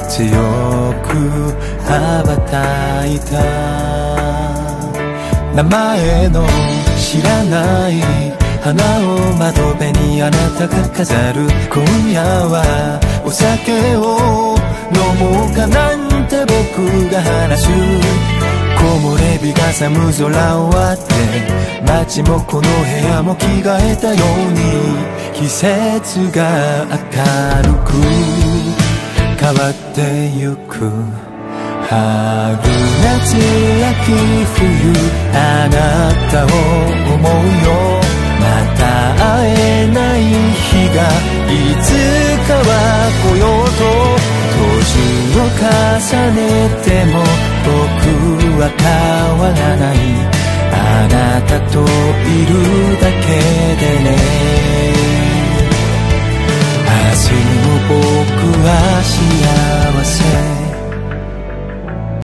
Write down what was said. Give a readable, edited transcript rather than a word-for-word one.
強く羽ばたいた。名前の知らない花を窓辺にあなたが飾る。今夜はお酒を飲もうかなんて僕が話す。木漏れ日が寒空を割って街もこの部屋も着替えたように季節が明るく変わってゆく。春夏秋冬あなたを思うよ。また会えない日がいつかは来ようと。年を重ねても僕は変わらない。あなたといるだけでね。明日も僕は幸